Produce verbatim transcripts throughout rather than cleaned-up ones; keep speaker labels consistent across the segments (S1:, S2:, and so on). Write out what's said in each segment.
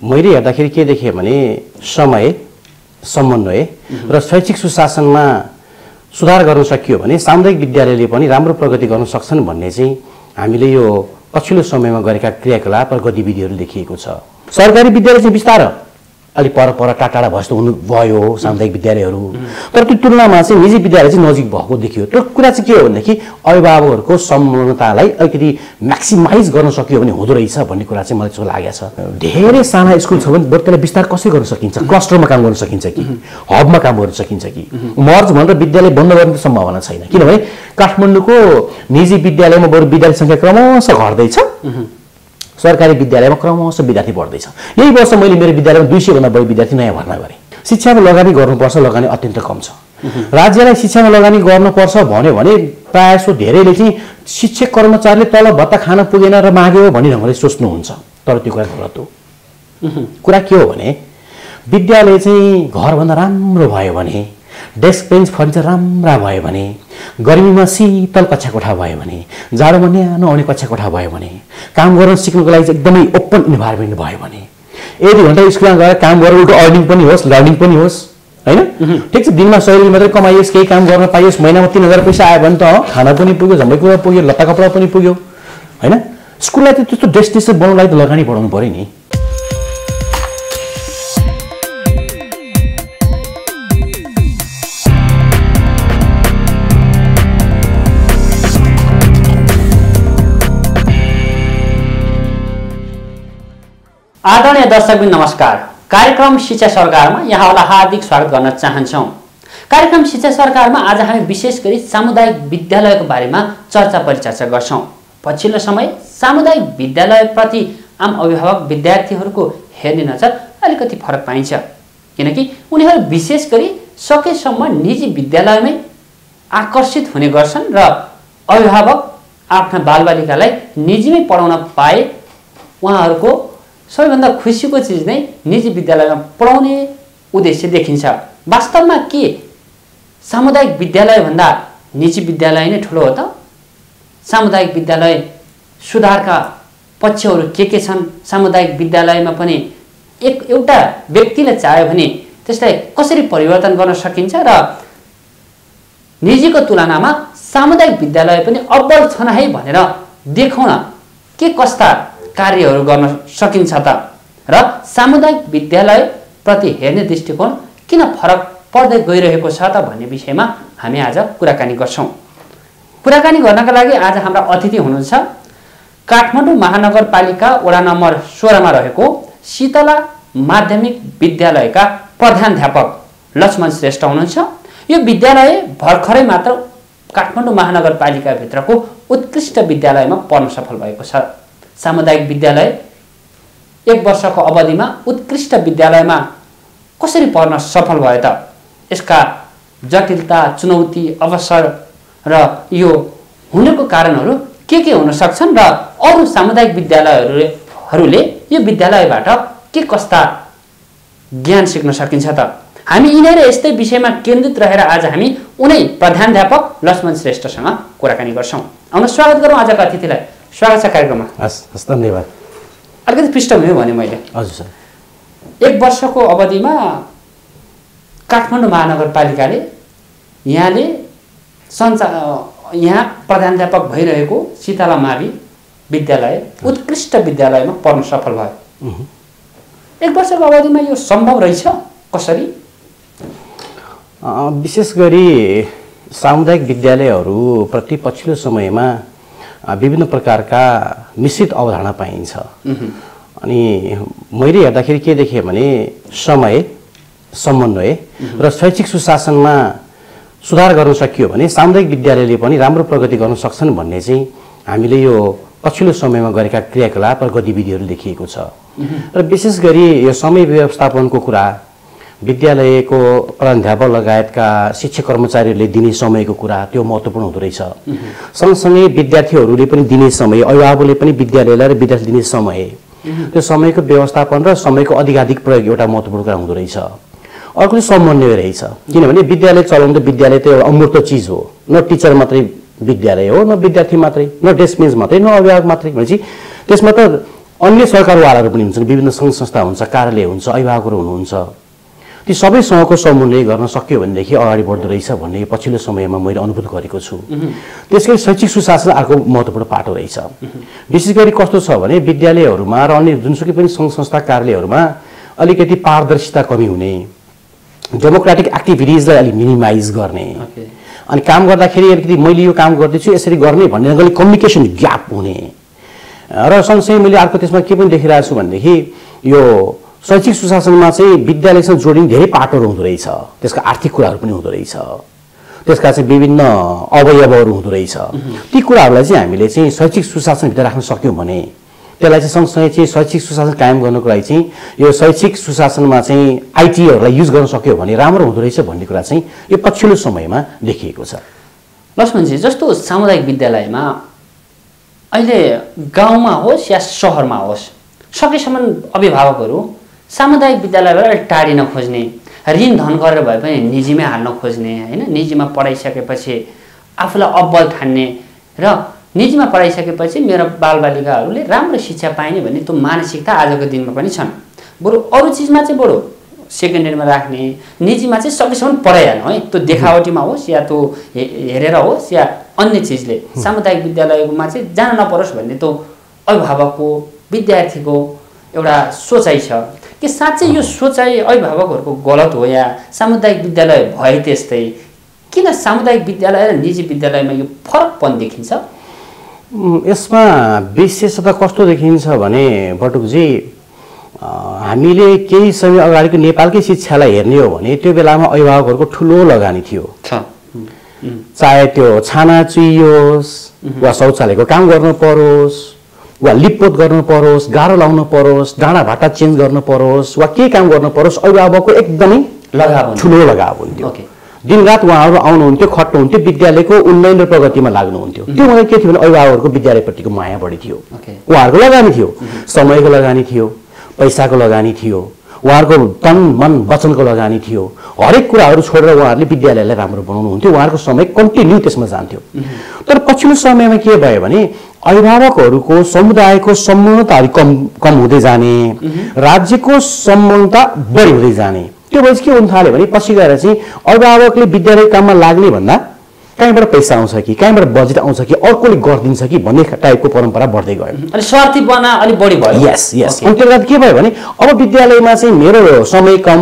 S1: मैले हेर्दाखेरि के देखेँ भने समय समन्वय र शैक्षिक सुशासनमा सुधार गर्न सकियो भने सामुदायिक विद्यालयले पनि राम्रो प्रगति गर्न सक्छन् भन्ने चाहिँ हामीले यो पछिल्लो समयमा गरेका क्रियाकलाप र गतिविधिहरू देखिएको छ। सरकारी विद्यालय चाहिँ बिस्तारै अलि पर पर टाटा भस्तो हुनु भयो सामुदायिक विद्यालयहरू, तर त्यो तुलनामा चाहिँ निजी विद्यालय चाहिँ नजिक भएको देखियो। त्यो कुरा चाहिँ के हो भनेदेखि अभिभावकहरूको संलग्नतालाई अलिकति म्याक्सिमाइज गर्न सक्यो भने हुँदो रहेछ भन्ने कुरा चाहिँ मलाई चाहिँ लागेको छ। धेरै साना स्कुल छ भने त्यसलाई विस्तार कसरी गर्न सकिन्छ, क्लस्टरमा काम गर्न सकिन्छ कि हबमा काम गर्न सकिन्छ कि मर्ज भनेर विद्यालय बन्द गर्ने सम्भावना छैन, किनभने काठमाडौँको निजी विद्यालयमा बरु विद्यार्थी सङ्ख्या क्रमशः घट्दैछ, सरकारी विद्यालयमा क्रमशः विद्यार्थी बढ्दैछ। यही वर्ष मैले मेरो विद्यालयमा दुई सय भन्दा बढी विद्यार्थी नयाँ भर्ना गरेँ। शिक्षामा लगानी गर्नुपर्छ, लगानी अत्यन्त कम छ। राज्यलाई शिक्षामा लगानी गर्नुपर्छ भन्यो भने प्रायः जसो धेरैले चाहिँ शिक्षक कर्मचारीले तल भत्ता खान पुगेन र माग्यो भन्ने ढङ्गले सोच्नुहुन्छ, तर त्यो कुरा गलत हो। कुरा के हो भने विद्यालय चाहिँ घरभन्दा राम्रो भयो भने, डेस्क बेन्च फर्निचर राम्रा भयो भने, गर्मीमा शीतल कक्षा कोठा भयो भने, जाडोमा न्यानो आउने कक्षा कोठा भयो भने, काम गर्न सिक्नुको लागि एकदमै ओपन इन्भाइरोमेन्ट भयो भने, एक दुई घन्टा स्कुलमा गएर काम गरेर उल्टो अर्निङ पनि होस्, लर्निङ पनि होस्, होइन? ठिक छ, दिनमा सय रुपियाँ मात्रै कमाइयोस्, केही काम गर्न पाइयोस्, महिनामा तिन हजार पैसा आयो भने त खाना पनि पुग्यो, झम्बै कुरा पुग्यो, लत्ता कपडा पनि पुग्यो, होइन? स्कुललाई त त्यस्तो डेस्टिनेसन बनाउनलाई त लगानी बढाउनु पऱ्यो नि।
S2: आदरणीय दर्शकबिन नमस्कार। कार्यक्रम शिक्षा सरकारमा यहाँलाई हार्दिक स्वागत गर्न चाहन्छौँ। कार्यक्रम शिक्षा सरकारमा आज हामी विशेष गरी सामुदायिक विद्यालयको बारेमा चर्चा परिचर्चा गर्छौँ। पछिल्लो समय सामुदायिक विद्यालयप्रति आम अभिभावक विद्यार्थीहरूको हेर्ने नजर अलिकति फरक पाइन्छ, किनकि उनीहरू विशेष गरी सकेसम्म निजी विद्यालयमै आकर्षित हुने गर्छन् र अभिभावक आफ्ना बालबालिकालाई निजीमै पढाउन पाए उहाँहरूको सबैभन्दा खुसीको चिज नै निजी विद्यालयमा पढाउने उद्देश्य देखिन्छ। वास्तवमा के सामुदायिक विद्यालयभन्दा निजी विद्यालय नै ठुलो हो त? सामुदायिक विद्यालय सुधारका पक्षहरू के के छन्? सामुदायिक विद्यालयमा पनि एक एउटा व्यक्तिले चाह्यो भने त्यसलाई कसरी परिवर्तन गर्न सकिन्छ र निजीको तुलनामा सामुदायिक विद्यालय पनि अब्बल छन् है भनेर देखाउन के कस्ता कार्यहरू गर्न सकिन्छ त? र सामुदायिक विद्यालय प्रति हेर्ने दृष्टिकोण किन फरक पर्दै गइरहेको छ त भन्ने विषयमा हामी आज कुराकानी गर्छौँ। कुराकानी गर्नका लागि आज हाम्रा अतिथि हुनुहुन्छ काठमाडौँ महानगरपालिका वडा नम्बर सोह्रमा रहेको शीतला माध्यमिक विद्यालयका प्रधानाध्यापक लक्ष्मण श्रेष्ठ हुनुहुन्छ। यो विद्यालय भर्खरै मात्र काठमाडौँ महानगरपालिकाभित्रको उत्कृष्ट विद्यालयमा पढ्न सफल भएको छ। सामुदायिक विद्यालय एक वर्षको अवधिमा उत्कृष्ट विद्यालयमा कसरी पढ्न सफल भयो त? यसका जटिलता, चुनौती, अवसर र यो हुनुको कारणहरू के के हुन सक्छन् र अरू सामुदायिक विद्यालयहरूले यो विद्यालयबाट के कस्ता ज्ञान सिक्न सकिन्छ त? हामी यिनै र यस्तै विषयमा केन्द्रित रहेर आज हामी उनै प्रधानाध्यापक लक्ष्मण श्रेष्ठसँग कुराकानी गर्छौँ। आउनु स्वागत गरौँ आजका अतिथिलाई। स्वागत छ कार्यक्रममा।
S1: हस् हस्, धन्यवाद।
S2: अलिकति पृष्ठभूमि भने मैले
S1: हजुर सर,
S2: एक वर्षको अवधिमा काठमाडौँ महानगरपालिकाले यहाँले सञ्चा यहाँ प्रधानाध्यापक भइरहेको शीतला मावि विद्यालय उत्कृष्ट विद्यालयमा पढ्न सफल भयो। एक वर्षको अवधिमा यो सम्भव रहेछ कसरी?
S1: विशेष गरी सामुदायिक विद्यालयहरूप्रति पछिल्लो समयमा विभिन्न प्रकारका मिश्रित अवधारणा पाइन्छ। अनि मैले हेर्दाखेरि के देखेँ भने समय समन्वय र शैक्षिक सुशासनमा सुधार गर्न सकियो भने सामुदायिक विद्यालयले पनि राम्रो प्रगति गर्न सक्छन् भन्ने चाहिँ हामीले यो पछिल्लो समयमा गरेका क्रियाकलाप र गतिविधिहरू देखिएको छ। र विशेष गरी यो समय व्यवस्थापनको कुरा, विद्यालयको प्रधानाध्यापक लगायतका शिक्षक कर्मचारीहरूले दिने समयको कुरा, त्यो महत्त्वपूर्ण हुँदो रहेछ। सँगसँगै विद्यार्थीहरूले पनि दिने समय, अभिभावकले पनि विद्यालयलाई र विद्यार्थी दिने समय, त्यो समयको व्यवस्थापन र समयको अधिकाधिक प्रयोग एउटा महत्त्वपूर्ण कुरा हुँदो रहेछ। अर्को समन्वय रहेछ, किनभने विद्यालय चलाउनु त विद्यालय त एउटा अमूर्त चिज हो, न टिचर मात्रै विद्यालय हो, न विद्यार्थी मात्रै, न डेस्क बेन्च मात्रै, न अभिभावक मात्रै। भनेपछि त्यसमा त अन्य सरकारवालाहरू पनि हुन्छन्, विभिन्न सङ्घ संस्था हुन्छ, कार्यालय हुन्छ, अभिभावकहरू हुनुहुन्छ, ती सबैसँगको समन्वय गर्न सक्यो भनेदेखि अगाडि बढ्दो रहेछ भन्ने पछिल्लो समयमा मैले अनुभूत गरेको छु। त्यसैले शैक्षिक सुशासन अर्को महत्त्वपूर्ण पाटो रहेछ। विशेष गरी कस्तो छ भने विद्यालयहरूमा र अन्य जुनसुकै पनि सङ्घ संस्था कार्यालयहरूमा अलिकति पारदर्शिता कमी हुने, डेमोक्रेटिक एक्टिभिटिजलाई अलिक मिनिमाइज गर्ने, अनि काम गर्दाखेरि अलिकति मैले यो काम गर्दैछु यसरी गर्ने भन्ने अलिक कम्युनिकेसन ग्याप हुने र सँगसँगै मैले अर्को त्यसमा के पनि देखिरहेको छु भनेदेखि यो शैक्षिक सुशासनमा चाहिँ विद्यालयसँग जोडिने धेरै पाटोहरू हुँदो रहेछ, त्यसका आर्थिक कुराहरू पनि हुँदो रहेछ, त्यसका चाहिँ विभिन्न अवयवहरू हुँदो रहेछ। ती कुराहरूलाई चाहिँ हामीले चाहिँ शैक्षिक सुशासनभित्र राख्न सक्यौँ भने त्यसलाई चाहिँ सँगसँगै चाहिँ शैक्षिक सुशासन कायम गर्नको लागि चाहिँ यो शैक्षिक सुशासनमा चाहिँ आइटीहरूलाई युज गर्न सक्यो भने राम्रो हुँदो रहेछ भन्ने कुरा चाहिँ यो पछिल्लो समयमा देखिएको छ।
S2: लक्ष्मणजी, जस्तो सामुदायिक विद्यालयमा अहिले गाउँमा होस् या सहरमा होस् सकेसम्म अभिभावकहरू सामुदायिक विद्यालयबाट टाढिन खोज्ने, ऋण धन गरेर भए पनि निजीमै हाल्न खोज्ने, होइन, निजीमा पढाइसकेपछि आफूलाई अब्बल ठान्ने र निजीमा पढाइसकेपछि मेरो बालबालिकाहरूले राम्रो शिक्षा पाइने भन्ने त्यो मानसिकता आजको दिनमा पनि छन्। बरु अरू चिजमा चाहिँ बरु सेकेन्डरीमा राख्ने, निजीमा चाहिँ सकेसम्म पढाइहाल्नु है, त्यो देखावटीमा होस् या त्यो हेरेर होस् या अन्य चिजले सामुदायिक विद्यालयमा चाहिँ जान नपरोस् भन्ने त्यो अभिभावकको विद्यार्थीको एउटा सोचाइ छ कि साँच्चै यो सोचाइ अभिभावकहरूको गलत हो या सामुदायिक विद्यालय भए त्यस्तै? किन सामुदायिक विद्यालय र निजी विद्यालयमा यो फरकपन देखिन्छ?
S1: यसमा विशेषतः कस्तो देखिन्छ भने बटुकजी, हामीले केही समय अगाडिको नेपालकै शिक्षालाई हेर्ने हो भने त्यो बेलामा अभिभावकहरूको ठुलो लगानी थियो। चाहे त्यो छाना चुइयोस् वा शौचालयको काम गर्नु परोस् वा लिपपोत गर्नु परोस्, गाह्रो लाउनु परोस्, डाँडा भाटा चेन्ज गर्नु परोस् वा के काम गर्नु परोस्, अभिभावकको एकदमै
S2: लगाव
S1: ठुलो लगाव हुन्थ्यो। दिनरात उहाँहरू आउनुहुन्थ्यो, खट्नुहुन्थ्यो, विद्यालयको उन्नयन र प्रगतिमा लाग्नुहुन्थ्यो। त्यो मलाई के थियो भने अभिभावकहरूको विद्यालयप्रतिको माया बढी थियो, उहाँहरूको लगानी थियो, समयको लगानी थियो, पैसाको लगानी थियो, उहाँहरूको तन मन वचनको लगानी थियो, हरेक कुराहरू छोडेर उहाँहरूले विद्यालयलाई राम्रो बनाउनुहुन्थ्यो, उहाँहरूको समय कन्टिन्यू त्यसमा जान्थ्यो। तर पछिल्लो समयमा के भयो भने अभिभावकहरूको समुदायको सम्मानता अलिक कम कम हुँदै जाने, राज्यको सम्मानता बढी हुँदै जाने। त्यो भएपछि के हुन थाल्यो भने पछि गएर चाहिँ अभिभावकले विद्यालय काममा लाग्ने भन्दा कहीँबाट पैसा आउँछ कि कहीँबाट बजेट आउँछ कि अर्कोले गरिदिन्छ कि भन्ने टाइपको परम्परा बढ्दै गयो,
S2: अनि स्वार्थीपना अलिक बढी भयो।
S1: यस यस अनि त्यसले गर्दा के भयो भने अब विद्यालयमा चाहिँ मेरो समय कम,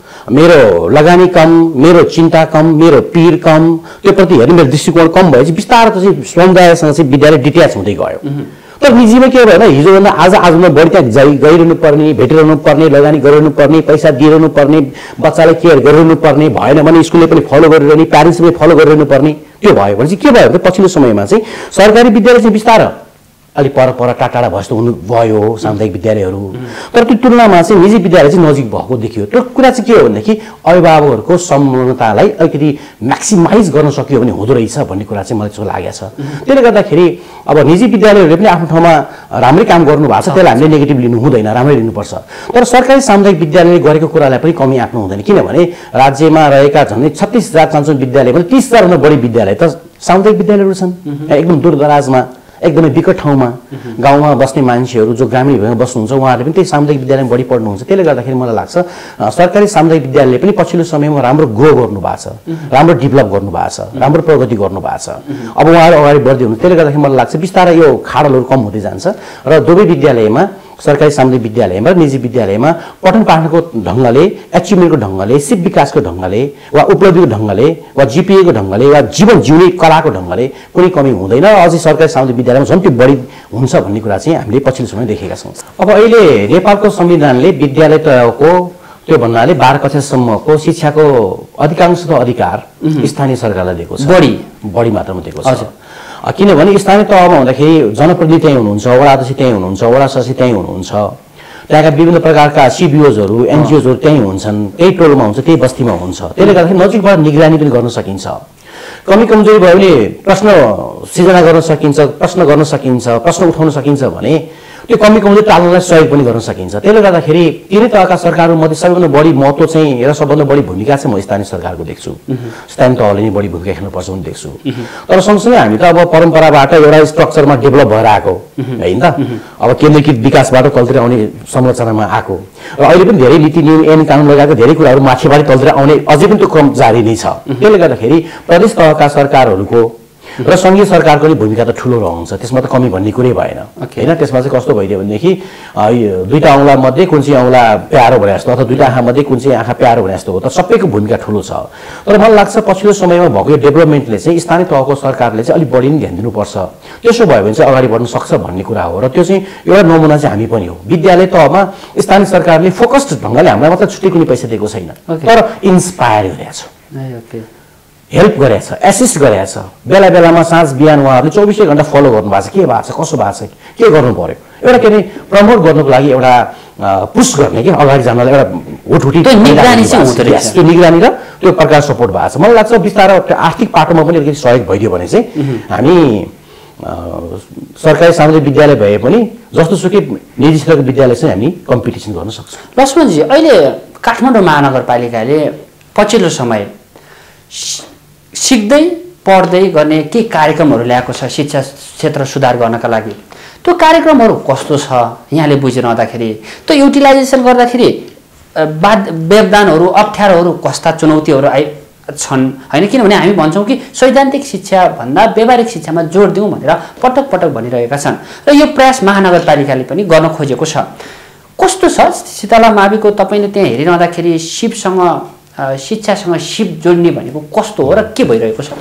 S1: मेरो लगानी कम, मेरो चिन्ता कम, मेरो पीर कम, त्यो प्रति हेर्ने मेरो दृष्टिकोण कम भएपछि बिस्तारै चाहिँ समुदायसँग चाहिँ विद्यालय डिट्याच हुँदै गयो। तर निजीमा के भयो भने हिजोभन्दा आज आजभन्दा बढी त्यहाँ जाइ गइरहनु पर्ने, भेटिरहनु पर्ने, लगानी गरिरहनु पर्ने, पैसा दिइरहनु पर्ने, बच्चालाई केयर गरिरहनु पर्ने, भएन भने स्कुलले पनि फलो गरिरहने, प्यारेन्ट्सले पनि फलो गरिरहनु पर्ने। त्यो भयो भने चाहिँ के भयो भने पछिल्लो समयमा चाहिँ सरकारी विद्यालय चाहिँ बिस्तारै अलिक पर पर टाढा भस्तो हुनु भयो सामुदायिक विद्यालयहरू। तर त्यो तुलनामा चाहिँ निजी विद्यालय चाहिँ नजिक भएको देखियो। त्यो कुरा चाहिँ के हो भनेदेखि अभिभावकहरूको सम्मानतालाई अलिकति म्याक्सिमाइज गर्न सक्यो भने हुँदो रहेछ भन्ने कुरा चाहिँ मलाई चाहिँ लागेको छ। त्यसले गर्दाखेरि अब निजी विद्यालयहरूले पनि आफ्नो ठाउँमा राम्रै काम गर्नु भएको छ, त्यसलाई हामीले नेगेटिभ लिनु हुँदैन, राम्रै लिनुपर्छ। तर सरकारी सामुदायिक विद्यालयले गरेको कुरालाई पनि कमी आँट्नु हुँदैन, किनभने राज्यमा रहेका झन्डै छत्तिस हजार चान्चुन विद्यालयमा तिस हजारभन्दा बढी विद्यालय त सामुदायिक विद्यालयहरू छन्, एकदम दूरदराजमा, एकदमै विकट ठाउँमा, गाउँमा बस्ने मान्छेहरू जो ग्रामीण भूमिमा बस्नुहुन्छ उहाँहरूले पनि त्यही सामुदायिक विद्यालयमा बढी पढ्नुहुन्छ। त्यसले गर्दाखेरि मलाई लाग्छ सरकारी सामुदायिक विद्यालयले पनि पछिल्लो समयमा राम्रो ग्रो गर्नु भएको छ, राम्रो डेभलप गर्नु भएको छ, राम्रो प्रगति गर्नु भएको छ। अब उहाँहरू अगाडि बढ्दै हुनु, त्यसले गर्दाखेरि मलाई लाग्छ बिस्तारै यो खाडलहरू कम हुँदै जान्छ र दुवै विद्यालयमा, सरकारी सामुदायिक विद्यालयमा र निजी विद्यालयमा पठन पाठनको ढङ्गले, एचिभमेन्टको ढङ्गले, सिप विकासको ढङ्गले वा उपलब्धिको ढङ्गले वा जिपिएको ढङ्गले वा जीवन जिउने कलाको ढङ्गले कुनै कमी हुँदैन। अझै सरकारी सामुदायिक विद्यालयमा झन् त्यो बढी हुन्छ भन्ने कुरा चाहिँ हामीले पछिल्लो समय देखेका छौँ। अब अहिले नेपालको संविधानले विद्यालय तहको त्यो भन्नाले बाह्र कक्षासम्मको शिक्षाको अधिकांश अधिकार स्थानीय सरकारलाई दिएको छ, बढी बढी मात्रामा दिएको छ। किनभने स्थानीय तहमा हुँदाखेरि जनप्रतिनिधि त्यहीँ हुनुहुन्छ, वडा अध्यक्ष त्यहीँ हुनुहुन्छ, वडा सचिव त्यहीँ हुनुहुन्छ, त्यहाँका विभिन्न प्रकारका सिबिओजहरू, एनजिओजहरू त्यहीँ हुन्छन्, त्यही टोलमा हुन्छ, त्यही बस्तीमा हुन्छ। त्यसले गर्दाखेरि नजिकबाट निगरानी पनि गर्न सकिन्छ। कमी कमजोरी भयो भने प्रश्न सिर्जना गर्न सकिन्छ, प्रश्न गर्न सकिन्छ, प्रश्न उठाउन सकिन्छ भने त्यो कमी कमजोरी टाल्नलाई सहयोग पनि गर्न सकिन्छ। त्यसले गर्दाखेरि तिनै तहका सरकारहरूमध्ये सबैभन्दा बढी महत्त्व चाहिँ र सबभन्दा बढी भूमिका चाहिँ म स्थानीय सरकारको देख्छु। स्थानीय तहले नै बढी भूमिका खेल्नुपर्छ पनि देख्छु। तर सँगसँगै हामी त अब परम्पराबाट एउटा स्ट्रक्चरमा डेभलप भएर आएको होइन त, अब केन्द्रीकृत विकासबाट तलतिर आउने संरचनामा आएको र अहिले पनि धेरै नीति नियम ऐन कानुन लगाएको धेरै कुराहरू माथिबाट तलतिर आउने अझै पनि त्यो क्रम जारी नै छ। त्यसले गर्दाखेरि प्रदेश तहका सरकारहरूको र सङ्घीय सरकारको नि भूमिका त ठुलो रहन्छ, त्यसमा त कमी भन्ने कुरै भएन होइन। त्यसमा चाहिँ कस्तो भइदियो भनेदेखि दुईवटा औँला मध्ये कुन चाहिँ औँला प्यारो भने जस्तो अथवा दुईवटा आँखा मध्ये कुन चाहिँ आँखा प्यारो भने जस्तो हो, त सबैको भूमिका ठुलो छ। तर मलाई लाग्छ पछिल्लो समयमा भएको यो डेभलपमेन्टले चाहिँ स्थानीय तहको सरकारले चाहिँ अलिक बढी नै ध्यान दिनुपर्छ। त्यसो भयो भने चाहिँ अगाडि बढ्न सक्छ भन्ने कुरा हो र त्यो चाहिँ एउटा नमुना चाहिँ हामी पनि हो। विद्यालय तहमा स्थानीय सरकारले फोकस्ड ढङ्गले हामीलाई मात्र छुट्टै कुनै पैसा दिएको छैन, तर इन्सपायर गरेको छ, हेल्प गरेछ, एसिस्ट गरेछ। बेला बेलामा साँझ बिहान उहाँहरूले चौबिसै घन्टा फलो गर्नुभएको छ, के भएको छ कसो भएको छ के गर्नु पर्यो, एउटा के अरे प्रमोट गर्नुको लागि एउटा पुस गर्ने कि अगाडि जानलाई एउटा हुटहुटी त्यो निगरानी र त्यो प्रकार सपोर्ट भएको छ। मलाई लाग्छ बिस्तारै आर्थिक पाटोमा पनि अलिकति सहयोग भइदियो भने चाहिँ हामी सरकारी सामुदायिक विद्यालय भए पनि जस्तो सुकै निजी क्षेत्रको विद्यालय चाहिँ हामी कम्पिटिसन गर्न सक्छौँ।
S2: लक्ष्मणजी, अहिले काठमाडौँ महानगरपालिकाले पछिल्लो समय सिक्दै पढ्दै गर्ने के कार्यक्रमहरू ल्याएको छ शिक्षा क्षेत्र सुधार गर्नका लागि? त्यो कार्यक्रमहरू कस्तो छ यहाँले बुझिरहँदाखेरि? त्यो युटिलाइजेसन गर्दाखेरि बाद व्यवधानहरू अप्ठ्यारोहरू कस्ता चुनौतीहरू आइ छन् होइन? किनभने हामी भन्छौँ कि सैद्धान्तिक शिक्षाभन्दा व्यावहारिक शिक्षामा जोड दिउँ भनेर पटक पटक भनिरहेका छन् र यो प्रयास महानगरपालिकाले पनि गर्न खोजेको छ। कस्तो छ शीतला माविको तपाईँले त्यहाँ हेरिरहँदाखेरि शिवसँग शिक्षासँग शिव जोड्ने भनेको कस्तो हो र के भइरहेको छ?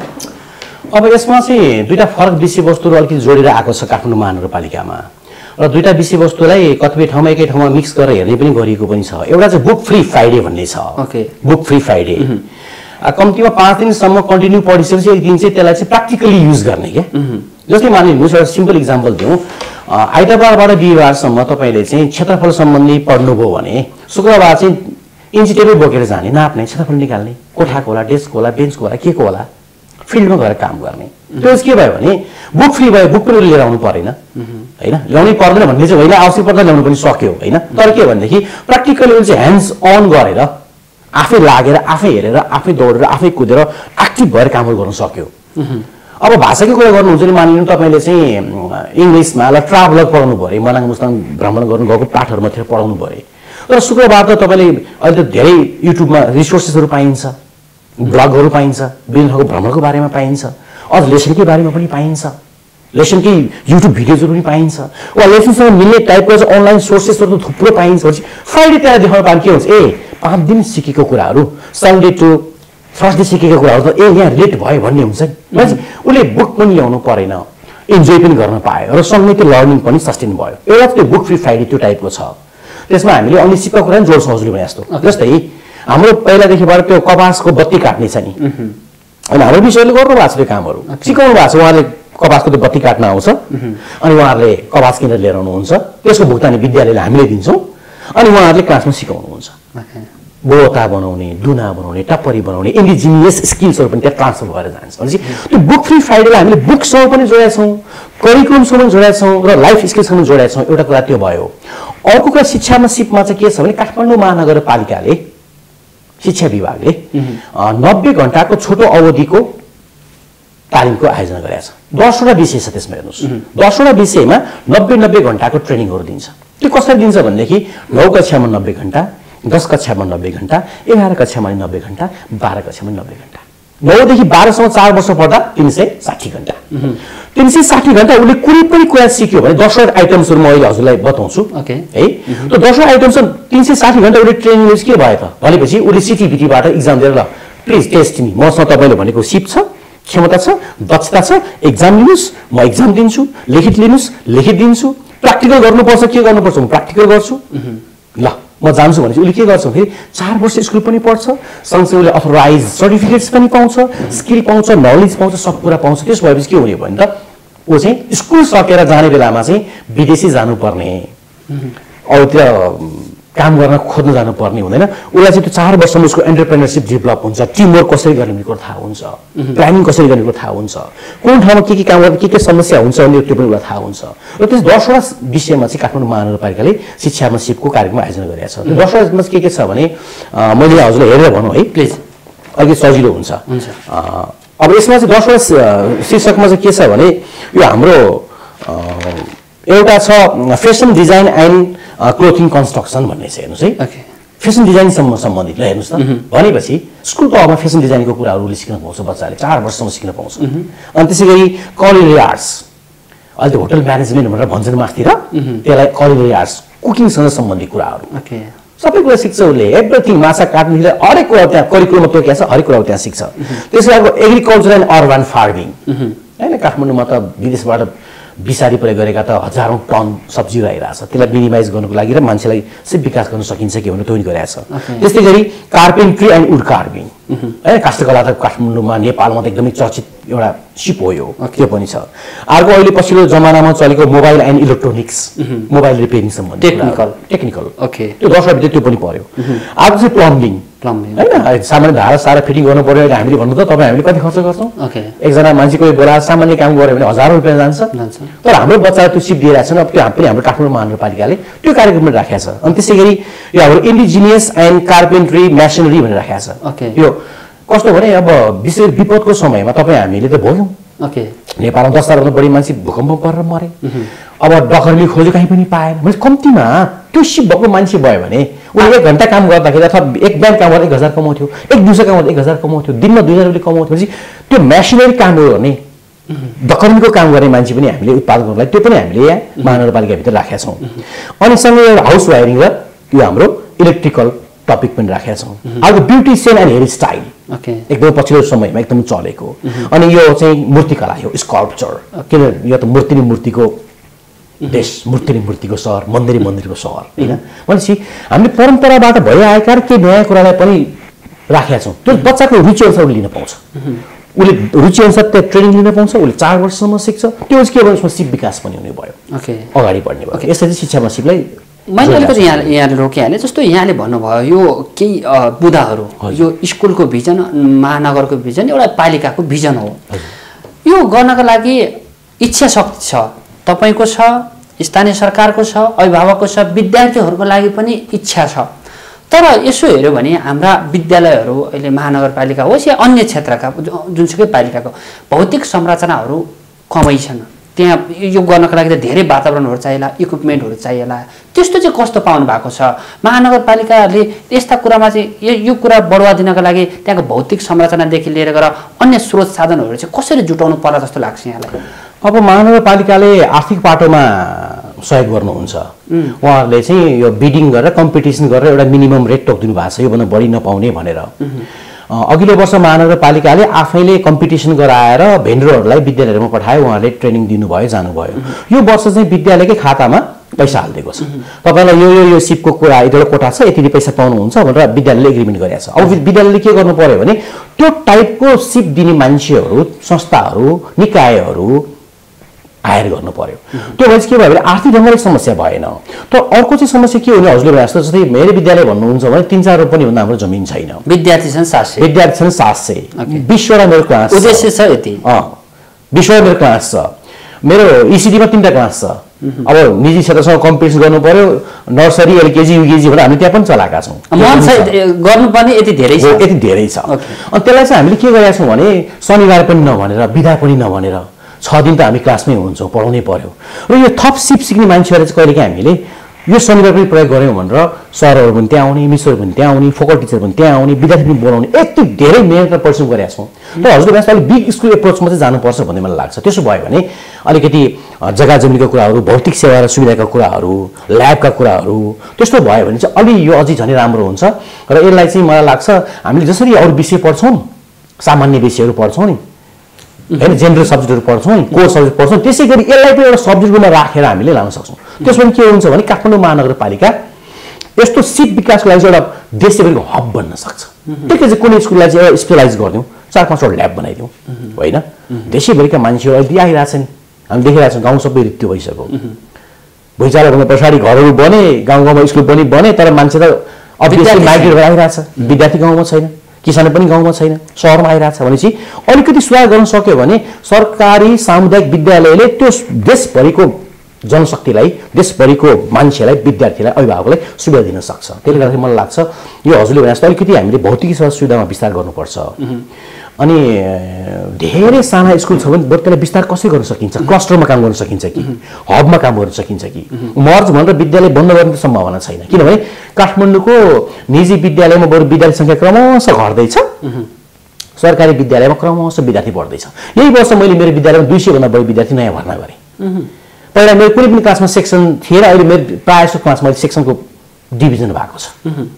S1: अब यसमा चाहिँ दुईवटा फरक विषयवस्तुहरू अलिकति जोडेर आएको छ काठमाडौँ महानगरपालिकामा र दुईवटा विषयवस्तुलाई कतिपय ठाउँमा एकै ठाउँमा मिक्स गरेर हेर्ने पनि गरिएको पनि छ। एउटा चाहिँ बुक फ्री फ्राइडे भन्ने छ।
S2: ओके,
S1: बुक फ्री फ्राइडे कम्तीमा पाँच दिनसम्म कन्टिन्यू पढिसकेपछि एक दिन चाहिँ त्यसलाई चाहिँ प्र्याक्टिकली युज गर्ने क्या। जस्तै मानिलिनुहोस् एउटा सिम्पल इक्जाम्पल दिउँ, आइतबारबाट बिहिबारसम्म तपाईँले चाहिँ क्षेत्रफल सम्बन्धी पढ्नुभयो भने शुक्रबार चाहिँ इन्ची टेबल बोकेर जाने, नाप्ने, क्षेत्रफल निकाल्ने, कोठाको होला, डेस्कको होला, बेन्चको होला, के को होला, फिल्डमा गएर काम गर्ने। त्यो के भयो भने बुक फ्री भयो, बुक पनि लिएर आउनु परेन होइन, ल्याउनै पर्दैन भन्ने चाहिँ होइन, आवश्यक पर्दा ल्याउनु पनि सक्यो होइन। तर के भनेदेखि प्र्याक्टिकली उसले चाहिँ ह्यान्ड्स अन गरेर आफै लागेर आफै हेरेर आफै दौडेर आफै कुदेर एक्टिभ भएर कामहरू गर्न सक्यो। अब भाषाकै कुरा गर्नुहुन्छ भने मानिलिनु तपाईँले चाहिँ इङ्ग्लिसमा ल ट्राभलर पढाउनु पऱ्यो, मनाङ मुस्ताङ भ्रमण गर्नु गएको पाठहरू मात्रै पढाउनु पऱ्यो। तर शुक्रबार त तपाईँले अहिले त धेरै युट्युबमा रिसोर्सेसहरू पाइन्छ, ब्लगहरू पाइन्छ, विभिन्न ठाउँको भ्रमणको बारेमा पाइन्छ, अझ लेसनकै बारेमा पनि पाइन्छ, लेसनकै युट्युब भिडियोजहरू पनि पाइन्छ, वा लेसनसँग मिल्ने टाइपको चाहिँ अनलाइन सोर्सेसहरू त थुप्रो पाइन्छ। फ्राइडे त्यहाँ देखाउनु पायो के हुन्छ, ए पाँच दिन सिकेको कुराहरू सन्डे टु थर्सडे सिकेको कुराहरू त ए यहाँ रिलेट भयो भन्ने हुन्छ नि। उसले बुक पनि ल्याउनु परेन, इन्जोय पनि गर्न पायो र सँगै त्यो लर्निङ पनि सस्टेन भयो। एउटा त्यो बुक फ्री फ्राइडे त्यो टाइपको छ। त्यसमा हामीले अन्य सिक्का कुरा पनि जोड्छौँ हजुरले भने जस्तो। जस्तै हाम्रो पहिलादेखिबाट त्यो कपासको बत्ती काट्ने छ नि, अनि हाम्रो विषयले गर्नु भएको छ त्यो कामहरू, सिकाउनु भएको छ। उहाँले कपासको त्यो बत्ती काट्न आउँछ अनि उहाँहरूले कपास किनेर लिएर आउनुहुन्छ, त्यसको भुक्तानी विद्यालयले हामीले दिन्छौँ अनि उहाँहरूले क्लासमा सिकाउनुहुन्छ। बोता बनाउने, दुना बनाउने, टप्परी बनाउने, इन्डिजिनियस स्किल्सहरू पनि त्यहाँ ट्रान्सफर भएर जान्छ। भनेपछि त्यो बुक फ्री फ्राइडेलाई हामीले बुकसँग पनि जोडेका छौँ, करिकुलमसँग पनि जोडेका छौँ र लाइफ स्किल्ससँग पनि जोडेका छौँ। एउटा कुरा त्यो भयो। अर्को कुरा शिक्षामा सिपमा चाहिँ के छ भने काठमाडौँ महानगरपालिकाले शिक्षा विभागले नब्बे घन्टाको छोटो अवधिको तालिमको आयोजना गरेको छ। दसवटा विषय छ त्यसमा, हेर्नुहोस् दसवटा विषयमा नब्बे नब्बे घन्टाको ट्रेनिङहरू दिन्छ। त्यो कसरी दिन्छ भनेदेखि नौ कक्षामा नब्बे घन्टा, दस कक्षामा नब्बे घन्टा, एघार कक्षामा नब्बे घन्टा, बाह्र कक्षामा नब्बे घन्टा, नौदेखि बाह्रसम्म चार वर्ष पढ्दा तिन सय साठी घन्टा। तिन सय साठी घन्टा उसले कुनै पनि कुरा सिक्यो भने दसवटा आइटम्सहरू म अहिले हजुरलाई बताउँछु है। त्यो दसवटा आइटम्स तिन सय साठी घन्टा उसले ट्रेनिङ के भयो त भनेपछि उसले सिटिभिटीबाट इक्जाम दिएर ल प्लिज टेस्ट मी, मसँग तपाईँले भनेको सिप छ, क्षमता छ, दक्षता छ, एक्जाम लिनुहोस्, म एक्जाम दिन्छु, लिखित लिनुहोस्, लिखित दिन्छु, प्र्याक्टिकल गर्नुपर्छ, के गर्नुपर्छ म प्र्याक्टिकल गर्छु, ल म जान्छु भनेपछि उसले के गर्छ फेरि चार वर्ष स्कुल पनि पढ्छ, सँगसँगै उसले अथोराइज सर्टिफिकेट्स पनि पाउँछ, स्किल पाउँछ, नलेज पाउँछ, सब कुरा पाउँछ। त्यसो भएपछि के हुने भने त ऊ चाहिँ स्कुल सकेर जाने बेलामा चाहिँ विदेशी जानुपर्ने, अरूतिर काम गर्न खोज्न जानुपर्ने हुँदैन उसलाई चाहिँ त्यो चार वर्षमा उसको एन्टरप्रेन्योरसिप डेभलप हुन्छ टिमवर्क कसरी गर्ने कुरो थाहा हुन्छ प्लानिङ कसरी गर्ने कुरो थाहा हुन्छ कुन ठाउँमा के के काम गर्दा के के समस्या हुन्छ भने त्यो पनि उसलाई थाहा हुन्छ र त्यस दसवटा विषयमा चाहिँ काठमाडौँ महानगरपालिकाले शिक्षामा सिपको कार्यक्रम आयोजना गरेको छ त्यो दसवटामा के के छ भने मैले हजुरलाई हेरेर भनौँ है
S2: प्लिज
S1: अलिक सजिलो हुन्छ अब यसमा चाहिँ दसवटा शीर्षकमा चाहिँ के छ भने यो हाम्रो एउटा छ fashion design and clothing construction भन्ने छ हेर्नुहोस् है फेसन डिजाइनसम्म सम्बन्धित ल हेर्नुहोस् त भनेपछि स्कुलको अवमा फेसन डिजाइनको कुराहरूले सिक्न पाउँछ बच्चाले चार वर्षसम्म सिक्न पाउँछ अनि त्यसै गरी culinary आर्ट्स अहिले त होटल म्यानेजमेन्ट भनेर भन्छन् मास्तिर त्यसलाई culinary आर्ट्स कुकिङसँग सम्बन्धित कुराहरू सबै कुरा सिक्छ उसले एभ्रिथिङ माछा काट्नुदेखि हरेक कुरा त्यहाँ करिकुलममा तोकिएको छ हरेक कुरा त्यहाँ सिक्छ त्यसै अर्को एग्रिकल्चर एन्ड अर्बन फार्मिङ होइन काठमाडौँमा त विदेशबाट बिसारी प्रयोग गरेका त हजारौँ टन सब्जी आइरहेछ त्यसलाई मिनिमाइज गर्नुको लागि र मान्छेलाई सिप विकास गर्न सकिन्छ कि भनेर त्यो पनि गरिरहेछ त्यस्तै गरी कार्पेन्ट्री एन्ड वुड कार्भिङ होइन काष्ठकला त काठमाडौँमा नेपालमा त एकदमै चर्चित एउटा सिप हो यो त्यो पनि छ अर्को अहिले पछिल्लो जमानामा चलेको mobile and electronics mobile repairing सम्बन्धी टेक्निकल टेक्निकल ओके त्यो दसवटा भित्र त्यो पनि पर्यो अर्को चाहिँ प्लम्बिङ प्लम्बिङ होइन सामान्य धारा सारा फिटिङ गर्नु पर्यो हामीले भन्नु त तपाईँ हामीले कति खर्च गर्छौँ एकजना मान्छे कोही बोला सामान्य काम गऱ्यो भने हजारौँ रुपियाँ जान्छ तर हाम्रो बच्चालाई त्यो सिप दिइरहेको छ त्यो पनि हाम्रो काठमाडौँ महानगरपालिकाले त्यो कार्यक्रम पनि राखेको छ अनि त्यसै गरी यो हाम्रो इन्डिजिनियस एन्ड कार्पेन्ट्री मेसनरी भनेर राखेको छ यो कस्तो भने अब विशेष विपदको समयमा तपाईँ हामीले त भोग्यौँ नेपालमा दस हजारभन्दा बढी मान्छे भूकम्प परेर मरे अब डकरले खोज्यो कहीँ पनि पाएन भने कम्तीमा त्यो सिप भएको मान्छे भयो भने उसले एक घन्टा काम गर्दाखेरि अथवा एक बिहान काम गर्दा एक हजार कमाउँथ्यो एक दिउँसो काम गर्दा एक हजार कमाउँथ्यो दिनमा दुई हजार रुपियाँ कमाउँथ्यो भनेपछि त्यो मेसिनरी कामहरू गर्ने डकर्मीको काम गर्ने मान्छे पनि हामीले उत्पादन गर्नलाई त्यो पनि हामीले यहाँ महानगरपालिकाभित्र राखेका छौँ अनि सँगै एउटा हाउस वायरिङ र यो हाम्रो इलेक्ट्रिकल टपिक पनि राखेका छौँ अर्को ब्युटिसियन एन्ड हेयर स्टाइल एकदमै पछिल्लो समयमा एकदम चलेको अनि यो चाहिँ मूर्तिकला यो स्कल्पचर किन यो त मूर्ति मूर्तिको देश मूर्ति मूर्तिको सहर मन्दिरी मन्दिरको सहर होइन भनेपछि हामीले परम्पराबाट भइआएका र केही नयाँ कुरालाई पनि राखेका छौँ त्यो बच्चाको रुचि अनुसार उसले लिन पाउँछ उसले रुचि अनुसार त्यो ट्रेनिङ लिन पाउँछ उसले चार वर्षसम्म सिक्छ त्यो के भयो उसमा सिप विकास पनि हुने भयो अगाडि बढ्ने भयो यसरी शिक्षामा सिपलाई
S2: मैले अलिकति यहाँ यहाँले रोकिहालेँ जस्तो यहाँले भन्नुभयो यो केही बुदाहरू यो स्कुलको भिजन महानगरको भिजन एउटा पालिकाको भिजन हो यो गर्नको लागि इच्छा शक्ति छ तपाईँको छ स्थानीय सरकारको छ अभिभावकको छ विद्यार्थीहरूको लागि पनि इच्छा छ तर यसो हेऱ्यो भने हाम्रा विद्यालयहरू अहिले महानगरपालिका होस् या अन्य क्षेत्रका जुनसुकै पालिकाको भौतिक संरचनाहरू कमै छन् त्यहाँ यो गर्नको लागि त धेरै वातावरणहरू चाहिएला इक्विपमेन्टहरू चाहिएला त्यस्तो चाहिँ कस्तो पाउनु भएको छ महानगरपालिकाले यस्ता कुरामा चाहिँ यो कुरा बढुवा दिनको लागि त्यहाँको भौतिक संरचनादेखि लिएर गएर अन्य स्रोत साधनहरू चाहिँ कसरी जुटाउनु पर्ला जस्तो लाग्छ यहाँलाई
S1: अब महानगरपालिकाले आर्थिक पाटोमा सहयोग गर्नुहुन्छ उहाँहरूले चाहिँ यो बिडिङ गरेर कम्पिटिसन गरेर एउटा मिनिमम रेट तोकिदिनु भएको छ योभन्दा बढी नपाउने भनेर अघिल्लो वर्ष महानगरपालिकाले आफैले कम्पिटिसन गराएर भेन्डरहरूलाई विद्यालयहरूमा पठायो उहाँहरूले ट्रेनिङ दिनुभयो जानुभयो यो वर्ष चाहिँ विद्यालयकै खातामा पैसा हालिदिएको छ तपाईँलाई यो यो यो सिपको कुरा यतिवटा कोटा छ यति पैसा पाउनुहुन्छ भनेर विद्यालयले एग्रिमेन्ट गरेको छ अब विद्यालयले के गर्नु पर्यो भने त्यो टाइपको सिप दिने मान्छेहरू संस्थाहरू निकायहरू हायर गर्नु पर्यो त्यो भएपछि के भयो भने आर्थिक ढङ्गले समस्या भएन तर अर्को चाहिँ समस्या के हो भने हजुरले भने जस्तो जस्तै मेरो विद्यालय भन्नुहुन्छ भने तीन चार रोपनी भन्दा हाम्रो जमिन छैन
S2: विद्यार्थी छन् सात सय
S1: विद्यार्थी छन् सात सय बिसवटा मेरो क्लास
S2: उद्देश्य छ यति
S1: अँ बिसवटा मेरो क्लास छ मेरो इसिडीमा तिनवटा क्लास छ अब निजी क्षेत्रसँग कम्पिटिसन गर्नु पर्यो नर्सरी एलकेजी युकेजी भनेर हामी त्यहाँ पनि चलाएका छौँ
S2: गर्नुपर्ने यति धेरै छ
S1: यति धेरै छ अनि त्यसलाई चाहिँ हामीले के गरेका छौँ भने शनिबार पनि नभनेर बिदा पनि नभनेर छ दिन त हामी क्लासमै हुन्छौँ पढाउनै पर्यो र यो थप सिप सिक्ने मान्छेहरू चाहिँ कहिलेकाहीँ हामीले यो शनिबार पनि प्रयोग गऱ्यौँ भनेर सरहरू पनि त्यहाँ आउने मिसहरू पनि त्यहाँ आउने फोकल टिचर पनि त्यहाँ आउने विद्यार्थी पनि बोलाउने यति धेरै मेहनत र परिश्रम गरेका छौँ र हजुरले व्यवस्था अलिक बिग स्कुल एप्रोचमा चाहिँ जानुपर्छ भन्ने मलाई लाग्छ त्यसो भयो भने अलिकति जग्गा जमिनको कुराहरू भौतिक सेवा र सुविधाका कुराहरू ल्याबका कुराहरू त्यस्तो भयो भने चाहिँ अलि यो अझै झनै राम्रो हुन्छ र यसलाई चाहिँ मलाई लाग्छ हामीले जसरी अरू विषय पढ्छौँ सामान्य विषयहरू पढ्छौँ नि होइन जेनरल सब्जेक्टहरू पढ्छौँ नि कोर सब्जेक्ट पढ्छौँ त्यसै गरी यसलाई पनि एउटा सब्जेक्टमा राखेर हामीले लान सक्छौँ त्यसमा के हुन्छ भने काठमाडौँ महानगरपालिका यस्तो सिप विकासको लागि चाहिँ एउटा देशभरिको हब बन्न सक्छ त्यही चाहिँ कुनै स्कुललाई चाहिँ एउटा स्पेसलाइज गरिदिउँ चार पाँचवटा ल्याब बनाइदिउँ होइन देशैभरिका मान्छेहरू अहिले आइरहेछन् हामी देखिरहेछौँ गाउँ सबै रित्यो भइसक्यो भुइँचालोभन्दा पछाडि घरहरू बने, गाउँ गाउँमा स्कुल पनि बने, तर मान्छे त अभियसली माइग्रेट भएर आइरहेछ। विद्यार्थी गाउँमा छैन, किसान पनि गाउँमा छैन, सहरमा आइरहेछ भनेपछि अलिकति सुधार गर्न सक्यो भने सरकारी सामुदायिक विद्यालयले त्यो देशभरिको जनशक्तिलाई, देशभरिको मान्छेलाई, विद्यार्थीलाई, अभिभावकलाई सुविधा दिन सक्छ। त्यसले गर्दाखेरि मलाई लाग्छ यो हजुरले भने जस्तो अलिकति हामीले भौतिक सेवा सुविधामा विस्तार गर्नुपर्छ। अनि धेरै साना स्कुल छ भने बरु त्यसलाई विस्तार कसरी गर्न सकिन्छ? क्लस्टरमा काम गर्न सकिन्छ कि हबमा काम गर्न सकिन्छ कि? मर्ज भनेर विद्यालय बन्द गर्ने सम्भावना छैन, किनभने काठमाडौँको निजी विद्यालयमा बरु विद्यार्थी सङ्ख्या क्रमशः घट्दैछ, सरकारी विद्यालयमा क्रमशः विद्यार्थी बढ्दैछ। यही वर्ष मैले मेरो विद्यालयमा दुई सयभन्दा बढी विद्यार्थी नयाँ भर्ना गरेँ। पहिला मेरो कुनै पनि क्लासमा सेक्सन थिएन, अहिले मेरो प्रायः जस्तो क्लासमा अहिले सेक्सनको डिभिजन भएको छ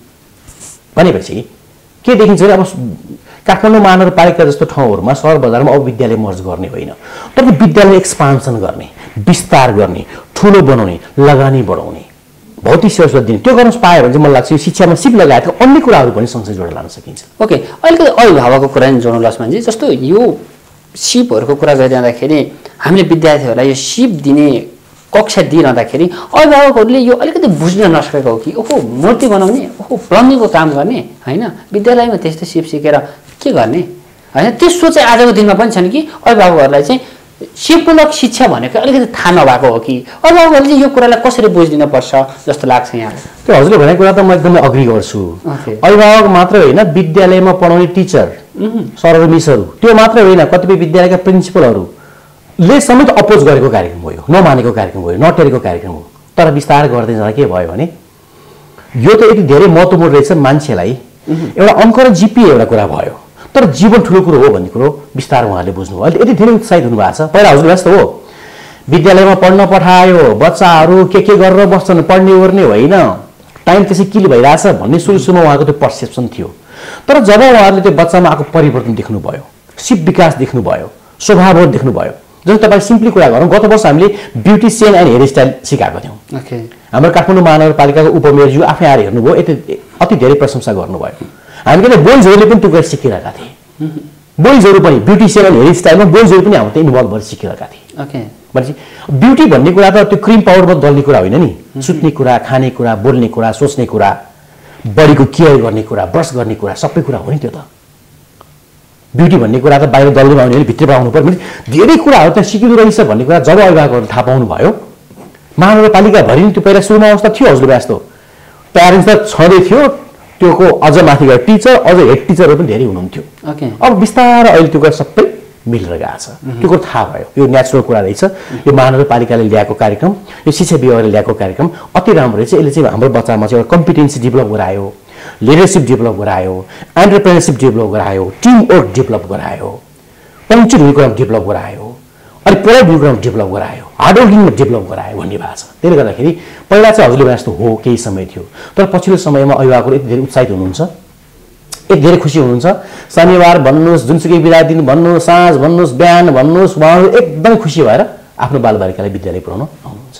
S1: भनेपछि के देखिन्छ भने अब काठमाडौँ महानगरपालिका जस्तो ठाउँहरूमा सहर बजारमा अब विद्यालय मर्ज गर्ने होइन, तर विद्यालय एक्सपान्सन गर्ने, विस्तार गर्ने, ठुलो बनाउने, लगानी बढाउने, भौतिक सेवा सुविधा दिने, त्यो गर्न पायो भने चाहिँ मलाई लाग्छ यो शिक्षामा सिप लगायतका अन्य कुराहरू पनि सँगसँगै जोडेर लान सकिन्छ।
S2: ओके, अलिकति अभिभावकको कुरा नि जोड्नु लस मान्छे जस्तो यो सिपहरूको कुरा गरिरहँदाखेरि हामीले विद्यार्थीहरूलाई यो सिप दिने कक्षा दिइरहँदाखेरि अभिभावकहरूले यो अलिकति बुझ्न नसकेको हो कि ओहो मूर्ति बनाउने, ओहो प्लम्बिङको काम गर्ने, होइन विद्यालयमा त्यस्तो सिप सिकेर के गर्ने, होइन त्यो सोच आजको दिनमा पनि छन् कि अभिभावकहरूलाई चाहिँ सिपमूलक शिक्षा भनेको अलिकति थाहा नभएको हो कि अभिभावकहरूले चाहिँ यो कुरालाई कसरी बुझिदिनुपर्छ जस्तो लाग्छ यहाँलाई?
S1: त्यो हजुरले भनेको कुरा त म एकदमै अग्री गर्छु। अभिभावक मात्रै होइन, विद्यालयमा पढाउने टिचर, सर र मिसहरू, त्यो मात्रै होइन, कतिपय विद्यालयका प्रिन्सिपलहरूले समेत अपोज गरेको कार्यक्रम हो, यो नमानेको कार्यक्रम हो, यो नटेरेको कार्यक्रम हो। तर विस्तार गर्दै जाँदा के भयो भने यो त यति धेरै महत्त्वपूर्ण रहेछ मान्छेलाई, एउटा अङ्क र जिपिए एउटा कुरा भयो, तर जीवन ठुलो कुरो हो भन्ने कुरो विस्तार उहाँहरूले बुझ्नुभयो। अहिले यति धेरै उत्साहित हुनुभएको छ। पहिला हजुरले जस्तो हो विद्यालयमा पढ्न पठायो, बच्चाहरू के के गरेर बस्छन्, पढ्ने ओर्ने होइन, टाइम त्यसै किल भइरहेछ भन्ने सुरु सुरुमा उहाँको त्यो पर्सेप्सन थियो। तर जब उहाँहरूले त्यो बच्चामा आएको परिवर्तन देख्नुभयो, सिप विकास देख्नुभयो, स्वभावहरू देख्नुभयो, जस्तो तपाईँ सिम्पली कुरा गरौँ, गत वर्ष हामीले ब्युटिसियन एन्ड हेयर स्टाइल सिकाएको थियौँ। हाम्रो काठमाडौँ महानगरपालिकाको उपमेयरज्यू आफै आएर हेर्नुभयो, यति अति धेरै प्रशंसा गर्नुभयो। हामीले बोइजहरूले पनि त्यो कुरा सिकिरहेका थिए, बोइजहरू पनि ब्युटिसियन एन्ड हेयर स्टाइलमा बोइजहरू पनि हाम्रो त्यही इन्भल्भ भएर सिकिरहेका थिए। भनेपछि ब्युटी भन्ने कुरा त त्यो क्रिम पाउडरमा दल्ने कुरा होइन नि, सुत्ने कुरा, खाने कुरा, बोल्ने कुरा, सोच्ने कुरा, बडीको केयर गर्ने कुरा, ब्रस गर्ने कुरा, सबै कुरा हो नि त्यो त। ब्युटी भन्ने कुरा त बाहिर दल्नुमा आउने भने भित्र आउनु पर्यो, धेरै कुराहरू त्यहाँ सिकिँदो रहेछ भन्ने कुरा जब अभिभावकहरूले थाहा पाउनु भयो, महानगरपालिकाभरि त्यो पहिला सुरुमा अवस्था थियो हजुरले जस्तो प्यारेन्ट्स त छँदै थियो, त्योको अझ माथि गएर टिचर, अझ हेड टिचरहरू पनि धेरै हुनुहुन्थ्यो। अब बिस्तारै अहिले त्यो कुरा सबै मिलेर गएको छ, त्यो कुरो थाहा भयो, यो नेचुरल कुरा रहेछ, यो महानगरपालिकाले ल्याएको कार्यक्रम, यो शिक्षा विभागले ल्याएको कार्यक्रम अति राम्रो रहेछ। यसले चाहिँ हाम्रो बच्चामा चाहिँ एउटा कम्पिटेन्सी डेभलप गरायो, लिडरसिप डेभलप गरायो, एन्टरप्रेनरसिप डेभलप गरायो, टिम वर्क डेभलप गरायो, पङ्क्चर हुने कुरा डेभलप गरायो, अनि पोलाइट हुने कुरा डेभलप गरायो, हार्ड वर्किङमा डेभलप गरायो भन्ने भएको छ। त्यसले गर्दाखेरि पहिला चाहिँ हजुरले भने जस्तो हो केही समय थियो, तर पछिल्लो समयमा अभिभावकहरू यति धेरै उत्साहित हुनुहुन्छ, यति धेरै खुसी हुनुहुन्छ। शनिबार भन्नुहोस्, जुनसुकै बिदा दिन भन्नुहोस्, साँझ भन्नुहोस्, बिहान भन्नुहोस्, उहाँहरू एकदमै खुसी भएर आफ्नो बालबालिकालाई विद्यालय पढाउन आउनुहुन्छ।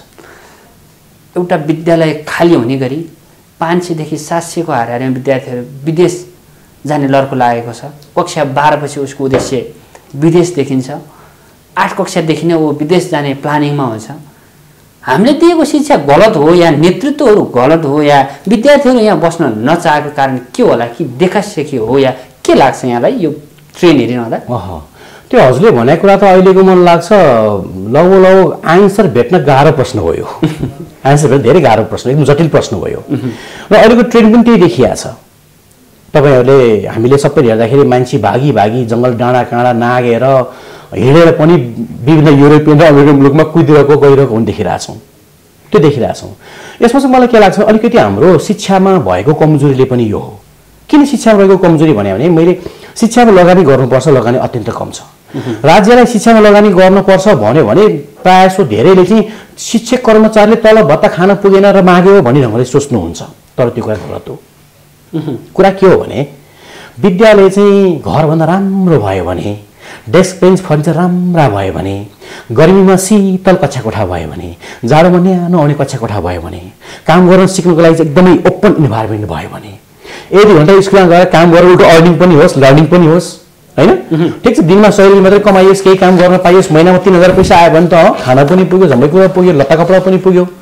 S2: एउटा विद्यालय खाली हुने गरी पाँच सयदेखि सात सयको हाराहारीमा विद्यार्थीहरू विदेश जाने लर्को लागेको छ। कक्षा बाह्रपछि उसको उद्देश्य विदेश देखिन्छ, आठ कक्षादेखि नै ऊ विदेश जाने प्लानिङमा हुन्छ। हामीले दिएको शिक्षा गलत हो या नेतृत्वहरू गलत हो या विद्यार्थीहरू यहाँ बस्न नचाहेको कारण के होला कि देखासेखी हो या के लाग्छ यहाँलाई यो ट्रेन हेरिरहँदा?
S1: त्यो हजुरले भनेको कुरा त अहिलेको मन लाग्छ लगभग लगभग आन्सर भेट्न गाह्रो प्रश्न हो यो। आन्सर भेट्न धेरै गाह्रो प्रश्न, एकदम जटिल प्रश्न भयो र अहिलेको ट्रेन्ड पनि त्यही देखिया छ। तपाईँहरूले हामीले सबै हेर्दाखेरि मान्छे भागी भागी जङ्गल डाँडा काँडा नागेर हिँडेर पनि विभिन्न युरोपियन र अमेरिकन मुलुकमा कुदिरहेको गइरहेको हुन देखिरहेछौँ, त्यो देखिरहेछौँ। यसमा चाहिँ मलाई के लाग्छ अलिकति हाम्रो शिक्षामा भएको कमजोरीले पनि यो हो। किन शिक्षामा रहेको कमजोरी भने मैले शिक्षामा लगानी गर्नुपर्छ, लगानी अत्यन्त कम छ। राज्यलाई शिक्षामा लगानी गर्नुपर्छ भन्यो भने प्रायः जसो धेरैले चाहिँ शिक्षक कर्मचारीले तल भत्ता खान पुगेन र माग्यो भन्ने ढङ्गले सोच्नुहुन्छ, तर त्यो कुरा गलत हो। कुरा के हो भने विद्यालय चाहिँ घरभन्दा राम्रो भयो भने, डेस्क बेन्च फर्निचर राम्रा भयो भने, गर्मीमा शीतल कक्षा कोठा भयो भने, जाडोमा न्यानो आउने कक्षा कोठा भयो भने, काम गर्न सिक्नुको लागि चाहिँ एकदमै ओपन इन्भाइरोमेन्ट भयो भने, एक दुई घन्टा स्कुलमा गएर काम गरेर उल्टो अर्निङ पनि होस्, लर्निङ पनि होस्, होइन ठिक छ। दिनमा सय रुपियाँ मात्रै कमाइयोस्, केही काम गर्न पाइयोस्, महिनामा तिन हजार पैसा आयो भने त खाना पनि पुग्यो, झम्बै कुरा पुग्यो, लत्ता कपडा पनि पुग्यो,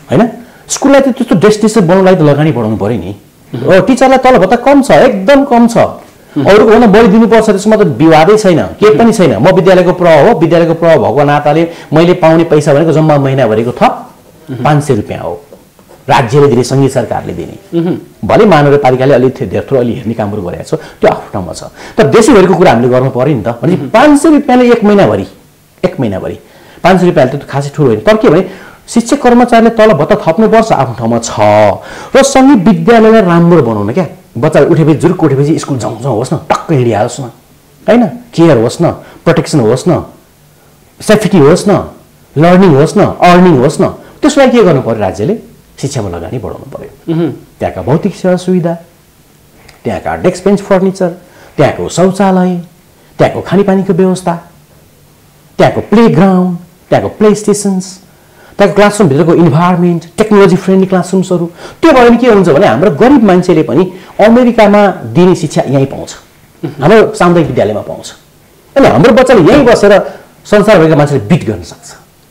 S1: होइन स्कुललाई त त्यस्तो डेस्टिनेसन बनाउनलाई त लगानी बढाउनु पऱ्यो नि टिचरलाई तल भत्ता कम छ एकदम कम छ अरूको भन्दा बढी दिनुपर्छ त्यसमा त विवादै छैन केही पनि छैन म विद्यालयको प्रभाव हो विद्यालयको प्रभाव भएको नाताले मैले पाउने पैसा भनेको जम्मा महिनाभरिको थप पाँच सय रुपियाँ हो राज्यले दिने सङ्घीय सरकारले दिने भले महानगरपालिकाले अलिक धेरथोर अलि हेर्ने कामहरू गरेको छ त्यो आफ्नो ठाउँमा छ तर देशैभरिको कुरा हामीले गर्नु पऱ्यो नि त भने पाँच सय रुपियाँले एक महिनाभरि एक महिनाभरि पाँच सय रुपियाँले त खासै ठुलो होइन तर के भने शिक्षक कर्मचारीले तल भत्ता थप्नुपर्छ आफ्नो ठाउँमा छ र सँगै विद्यालयलाई राम्रो बनाउन क्या बच्चा उठेपछि जुरुक उठेपछि स्कुल जाउँ जाउँ होस् न टक्क हिँडिहालोस् न होइन केयर होस् न प्रोटेक्सन होस् न सेफ्टी होस् न लर्निङ होस् न अर्निङ होस् न त्यसलाई के गर्नु पर्यो राज्यले शिक्षामा लगानी बढाउनु पर्यो त्यहाँका भौतिक सेवा सुविधा त्यहाँका डेस्क बेन्च फर्निचर त्यहाँको शौचालय त्यहाँको खानेपानीको व्यवस्था त्यहाँको प्ले ग्राउन्ड त्यहाँको प्ले स्टेसन्स त्यहाँको क्लासरुमभित्रको इन्भाइरोमेन्ट टेक्नोलोजी फ्रेन्डली क्लासरुम्सहरू त्यो भयो भने के हुन्छ भने हाम्रो गरिब मान्छेले पनि अमेरिकामा दिने शिक्षा यहीँ पाउँछ हाम्रो सामुदायिक विद्यालयमा पाउँछ अनि हाम्रो बच्चाले यहीँ बसेर संसारभरिका मान्छेले बिट गर्न सक्छ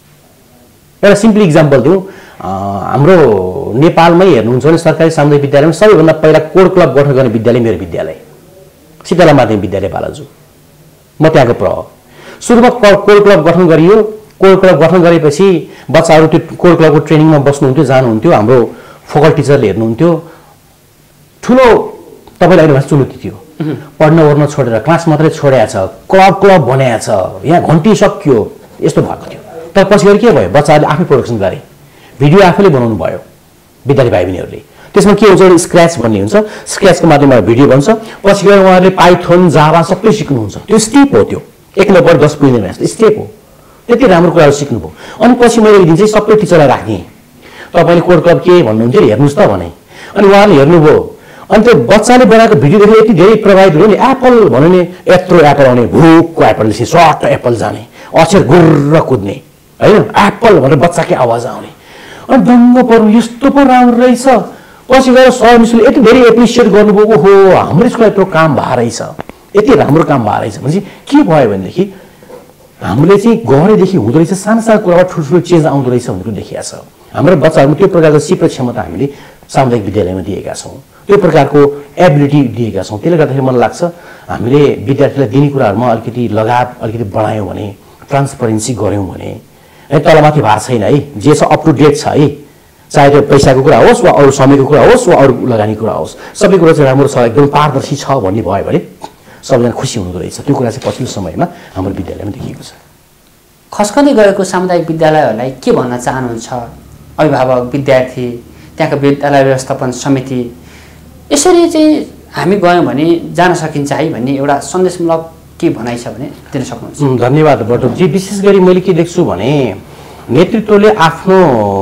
S1: एउटा सिम्पली इक्जाम्पल दिउँ हाम्रो नेपालमै हेर्नुहुन्छ भने सरकारी सामुदायिक विद्यालयमा सबैभन्दा पहिला कोड क्लब गठन गर्ने विद्यालय मेरो विद्यालय शीतला माध्यमिक विद्यालय बालाजु म त्यहाँको प्रह सुरुमा कोड क्लब गठन गरियो कोड क्लब गठन गरेपछि बच्चाहरू त्यो कोड क्लबको ट्रेनिङमा बस्नुहुन्थ्यो जानुहुन्थ्यो हाम्रो फोकल टिचरले हेर्नुहुन्थ्यो ठुलो तपाईँलाई अहिले चुनौती थियो पढ्न ओर्न छोडेर क्लास मात्रै छोडेको छ क्लब क्लब बनाएको छ यहाँ घन्टी सक्यो यस्तो भएको थियो तर पछि गएर के भयो बच्चाहरूले आफै प्रोडक्सन गरे भिडियो आफैले बनाउनु भयो विद्यार्थी भाइ बहिनीहरूले त्यसमा के हुन्छ स्क्रैच भन्ने हुन्छ स्क्रैचको माध्यमबाट भिडियो बन्छ पछि गएर उहाँहरूले पाइथन जावा सबै सिक्नुहुन्छ त्यो स्टेप हो त्यो एक नम्बर दस पुग्दैन जस्तो स्टेप हो त्यति राम्रो कुराहरू सिक्नुभयो अनि पछि मैले एक दिन चाहिँ सबै टिचरलाई राख्ने तपाईँले कोड क्लब के भन्नुहुन्थ्यो हेर्नुहोस् त भने अनि उहाँले हेर्नुभयो अनि त्यो बच्चाले बनाएको भिडियो देखेर यति धेरै प्रभावित भयो नि एप्पल भन्यो नि यत्रो एप्पल आउने भुकको एप्पल निस्कि सर्ट एप्पल जाने अक्षर गुर्र कुद्ने होइन एप्पल भनेर बच्चाकै आवाज आउने अनि दङ्ग पर्नु यस्तो पो राम्रो रहेछ पछि गएर सर मिसले यति धेरै एप्रिसिएट गर्नुभयो ओहो हाम्रो स्कुलमा यत्रो काम भएको रहेछ यति राम्रो काम भएको रहेछ भनेपछि के भयो भनेदेखि हामीले चाहिँ गरेदेखि हुँदो रहेछ सानो सानो कुराबाट ठुल्ठुलो चेन्ज आउँदो रहेछ भन्ने कुरो देखिएको छ हाम्रो बच्चाहरूमा त्यो प्रकारको सिप र क्षमता हामीले सामुदायिक विद्यालयमा दिएका छौँ त्यो प्रकारको एबिलिटी दिएका छौँ त्यसले गर्दाखेरि मलाई लाग्छ हामीले विद्यार्थीलाई दिने कुराहरूमा अलिकति लगाव अलिकति बढायौँ भने ट्रान्सपरेन्सी गऱ्यौँ भने है तलमाथि भएको छैन है जे छ अप टु डेट छ है चाहे त्यो पैसाको कुरा होस् वा अरू समयको कुरा होस् वा अरू लगानी कुरा होस् सबै कुरा चाहिँ राम्रो छ एकदम पारदर्शी छ भन्ने भयो भने सबैजना खुसी हुँदो रहेछ त्यो कुरा चाहिँ पछिल्लो समयमा हाम्रो विद्यालयमा देखिएको छ
S2: खस्कँदै गएको सामुदायिक विद्यालयहरूलाई के भन्न चाहनुहुन्छ अभिभावक विद्यार्थी त्यहाँको विद्यालय व्यवस्थापन समिति यसरी चाहिँ हामी गयौँ भने जान सकिन्छ है भन्ने एउटा सन्देशमूलक के भनाइ छ भने दिन सक्नुहुन्छ
S1: धन्यवाद बटुकजी विशेष गरी मैले के देख्छु भने नेतृत्वले आफ्नो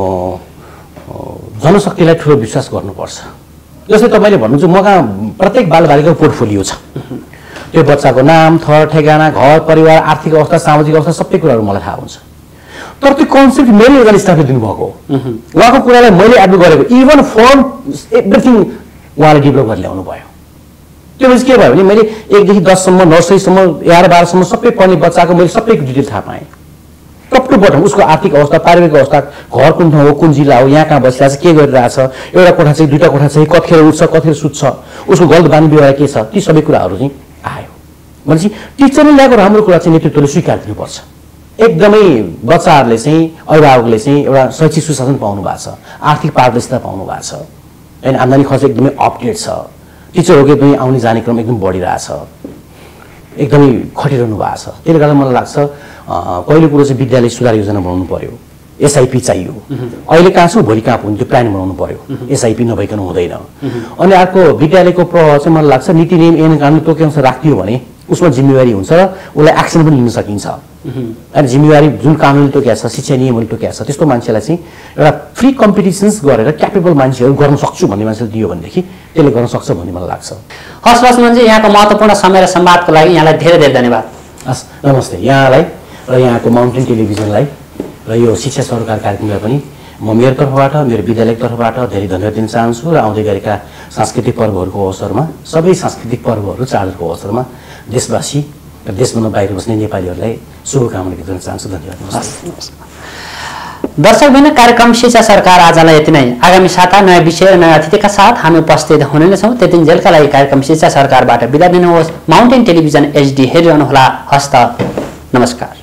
S1: जनशक्तिलाई ठुलो विश्वास गर्नुपर्छ जस्तै तपाईँले भन्नुहुन्छ मका प्रत्येक बालबालिकाको पोर्टफोलियो छ त्यो बच्चाको नाम थर ठेगाना घर परिवार आर्थिक अवस्था सामाजिक अवस्था सबै कुराहरू मलाई थाहा हुन्छ तर त्यो कन्सेप्ट मेरो एउटा स्टाफले दिनुभएको उहाँको कुरालाई मैले एडभोकेट गरेको इभन फर्म एभ्रिथिङ उहाँले डेभलप गरेर ल्याउनु भयो त्यो पछि के भयो भने मैले एकदेखि दससम्म नर्सरीसम्म एघार बाह्रसम्म सबै पढ्ने बच्चाको मैले सबै डिटेल थाहा पाएँ टप टु बटम उसको आर्थिक अवस्था पारिवारिक अवस्था घर कुन ठाउँ हो कुन जिल्ला हो यहाँ कहाँ बसिरहेको छ के गरिरहेछ एउटा कोठा चाहिँ दुईवटा कोठा चाहिँ कतिखेर उठ्छ कतिखेर सुत्छ उसको गलत बानी व्यवहार के छ ती सबै कुराहरू चाहिँ आयो भनेपछि टिचरले ल्याएको राम्रो कुरा चाहिँ नेतृत्वले स्वीकार दिनुपर्छ एकदमै बच्चाहरूले चाहिँ अभिभावकले चाहिँ एउटा शैक्षिक सुशासन पाउनु भएको छ आर्थिक पारदर्शिता पाउनु भएको छ होइन आम्दानी खर्च एकदमै अपडेट छ टिचरहरूको पनि आउने जाने क्रम एकदम बढिरहेछ एकदमै खटिरहनु भएको छ त्यसले गर्दा मलाई लाग्छ पहिलो कुरो चाहिँ विद्यालय सुधार योजना बनाउनु पर्यो एसआइपी चाहियो अहिले कहाँ छु भोलि कहाँ पुग्नु त्यो प्लान बनाउनु पर्यो एसआइपी नभइकन हुँदैन अनि अर्को विद्यालयको प्रभाव चाहिँ मलाई लाग्छ नीति नियम ऐन कानुन तोकेअनुसार राखिदियो भने उसमा जिम्मेवारी हुन्छ र उसलाई एक्सन पनि लिन सकिन्छ अनि जिम्मेवारी जुन कानुनले तोकेको छ शिक्षा नियमले तोकेको छ त्यस्तो मान्छेलाई चाहिँ एउटा फ्री कम्पिटिसन्स गरेर क्यापेबल मान्छेहरू गर्न सक्छु भन्ने मान्छेले दियो भनेदेखि त्यसले गर्न सक्छ भन्ने मलाई लाग्छ
S2: हस् हस् म्हणजे यहाँको महत्त्वपूर्ण समय र संवादको लागि यहाँलाई धेरै धेरै धन्यवाद
S1: हस् नमस्ते यहाँलाई र यहाँको माउन्टेन टेलिभिजनलाई र यो शिक्षा सरकार कार्यक्रमलाई पनि म मेरो तर्फबाट मेरो विद्यालयको तर्फबाट धेरै धन्यवाद दिन चाहन्छु र आउँदै गरेका सांस्कृतिक पर्वहरूको अवसरमा सबै सांस्कृतिक पर्वहरू चाडहरूको अवसरमा देशवासी र देशभन्दा बाहिर बस्ने नेपालीहरूलाई शुभकामना दिन चाहन्छु धन्यवाद।
S2: दर्शकबिन कार्यक्रम शिक्षा सरकार आजलाई यति नै। आगामी साता नयाँ विषय र नयाँ अतिथिका साथ हामी उपस्थित हुने नै छौँ। त्यतिन्जेलका लागि कार्यक्रम शिक्षा सरकारबाट बिदा दिनुहोस्। माउन्टेन टेलिभिजन एचडी हेरिरहनुहोला। हस्त नमस्कार।